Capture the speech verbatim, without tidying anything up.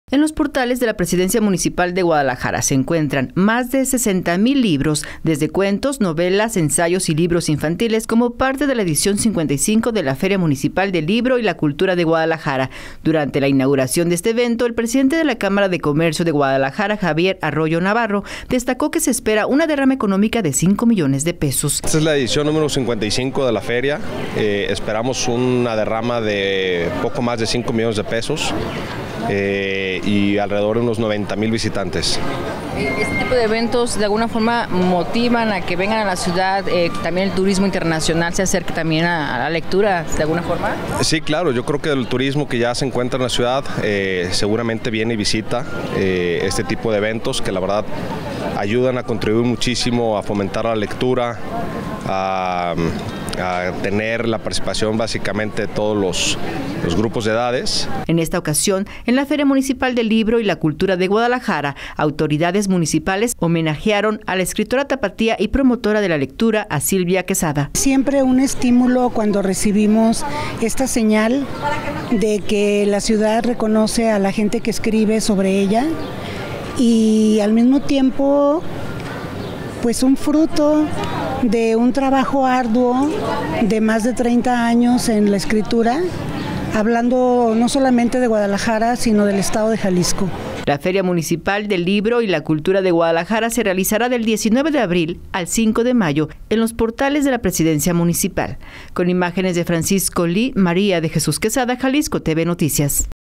En los portales de la Presidencia Municipal de Guadalajara se encuentran más de sesenta mil libros, desde cuentos, novelas, ensayos y libros infantiles, como parte de la edición cincuenta y cinco de la Feria Municipal del Libro y la Cultura de Guadalajara. Durante la inauguración de este evento, el presidente de la Cámara de Comercio de Guadalajara, Javier Arroyo Navarro, destacó que se espera una derrama económica de cinco millones de pesos. Esta es la edición número cincuenta y cinco de la feria. Eh, esperamos una derrama de poco más de cinco millones de pesos. Eh, y alrededor de unos noventa mil visitantes. ¿Este tipo de eventos de alguna forma motivan a que vengan a la ciudad, eh, también el turismo internacional se acerque también a, a la lectura de alguna forma? Sí, claro, yo creo que el turismo que ya se encuentra en la ciudad eh, seguramente viene y visita eh, este tipo de eventos que la verdad ayudan a contribuir muchísimo a fomentar la lectura, a, a tener la participación básicamente de todos los, los grupos de edades. En esta ocasión, en la Feria Municipal del Libro y la Cultura de Guadalajara, autoridades municipales homenajearon a la escritora tapatía y promotora de la lectura, a Silvia Quesada. Siempre un estímulo cuando recibimos esta señal de que la ciudad reconoce a la gente que escribe sobre ella y al mismo tiempo pues un fruto de un trabajo arduo de más de treinta años en la escritura, hablando no solamente de Guadalajara, sino del estado de Jalisco. La Feria Municipal del Libro y la Cultura de Guadalajara se realizará del diecinueve de abril al cinco de mayo en los portales de la Presidencia Municipal. Con imágenes de Francisco Lee, María de Jesús Quesada, Jalisco T V Noticias.